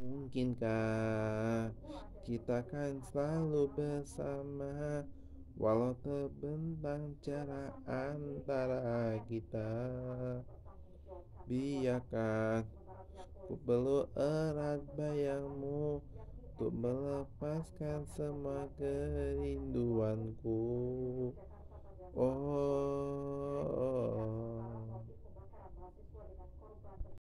Mungkinkah kita kan selalu bersama, walau terbentang jarak antara kita? Biarkan ku peluk erat bayangmu untuk melepaskan semua kerinduanku. Oh,